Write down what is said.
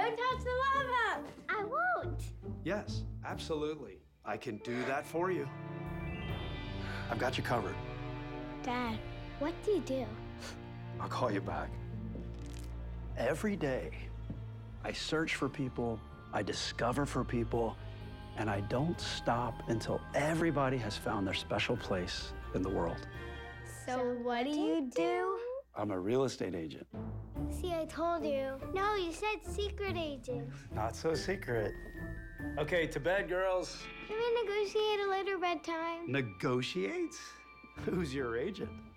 Don't touch the lava! I won't. Yes, absolutely. I can do that for you. I've got you covered. Dad, what do you do? I'll call you back. Every day, I search for people, I discover for people, and I don't stop until everybody has found their special place in the world. So what do you do? I'm a real estate agent. See, I told you. No, you said secret agent. Not so secret. Okay, to bed, girls. Can we negotiate a later bedtime? Negotiate? Who's your agent?